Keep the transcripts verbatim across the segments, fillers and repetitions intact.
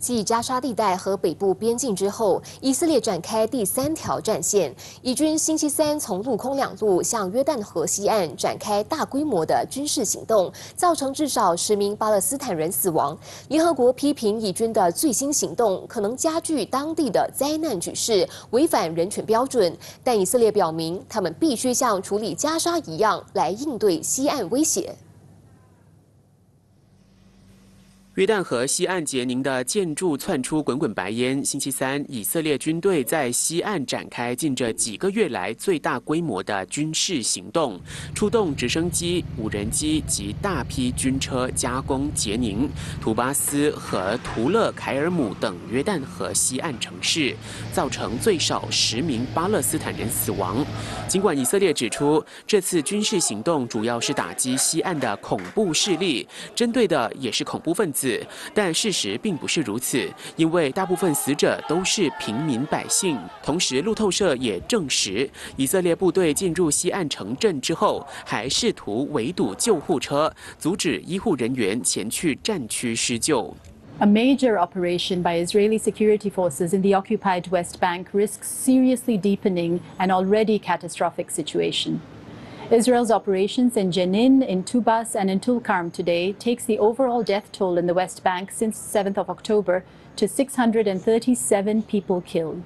继加沙地带和北部边境之后，以色列展开第三条战线。以军星期三从陆空两路向约旦河西岸展开大规模的军事行动，造成至少十名巴勒斯坦人死亡。联合国批评以军的最新行动可能加剧当地的灾难局势，违反人权标准。但以色列表明，他们必须像处理加沙一样来应对西岸威胁。 约旦河西岸杰宁的建筑窜出滚滚白烟。星期三，以色列军队在西岸展开近这几个月来最大规模的军事行动，出动直升机、无人机及大批军车加攻杰宁、图巴斯和图勒凯尔姆等约旦河西岸城市，造成最少十名巴勒斯坦人死亡。尽管以色列指出，这次军事行动主要是打击西岸的恐怖势力，针对的也是恐怖分子。 但事实并不是如此，因为大部分死者都是平民百姓。同时，路透社也证实，以色列部队进入西岸城镇之后，还试图围堵救护车，阻止医护人员前去战区施救。 A major operation by Israeli security forces in the occupied West Bank risks seriously deepening an already catastrophic situation. Israel's operations in Jenin, in Tubas, and in Tulkarm today takes the overall death toll in the West Bank since seventh of October to six hundred thirty-seven people killed.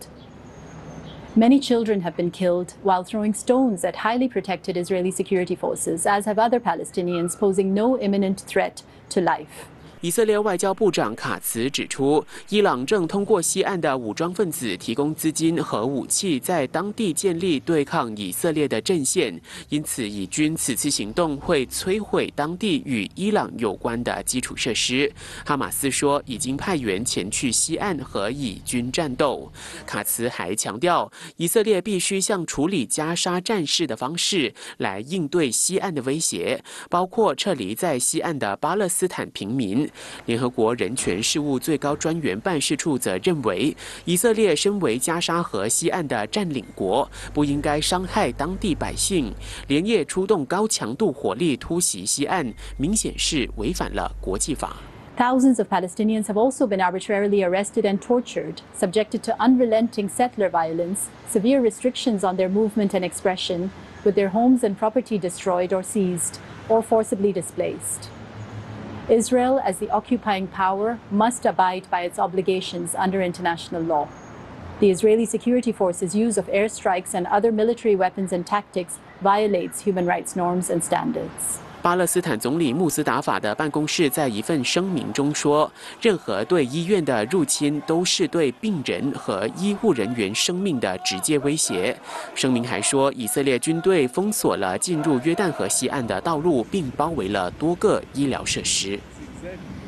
Many children have been killed while throwing stones at highly protected Israeli security forces, as have other Palestinians, posing no imminent threat to life. 以色列外交部长卡茨指出，伊朗正通过西岸的武装分子提供资金和武器，在当地建立对抗以色列的阵线。因此，以军此次行动会摧毁当地与伊朗有关的基础设施。哈马斯说，已经派员前去西岸和以军战斗。卡茨还强调，以色列必须像处理加沙战事的方式来应对西岸的威胁，包括撤离在西岸的巴勒斯坦平民。 联合国人权事务最高专员办事处则认为，以色列身为加沙河西岸的占领国，不应该伤害当地百姓，连夜出动高强度火力突袭西岸，明显是违反了国际法。 Thousands of Palestinians have also been arbitrarily arrested and tortured, subjected to unrelenting settler violence, severe restrictions on their movement and expression, with their homes and property destroyed or seized, or forcibly displaced. Israel, as the occupying power, must abide by its obligations under international law. The Israeli security forces' use of airstrikes and other military weapons and tactics violates human rights norms and standards. 巴勒斯坦总理穆斯达法的办公室在一份声明中说，任何对医院的入侵都是对病人和医护人员生命的直接威胁。声明还说，以色列军队封锁了进入约旦河西岸的道路，并包围了多个医疗设施。